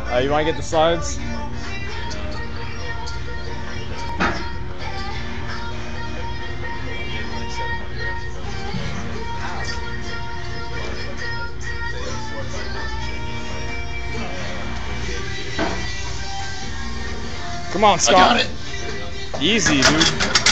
You want to get the sides? Come on, Scott. I got it. Easy, dude.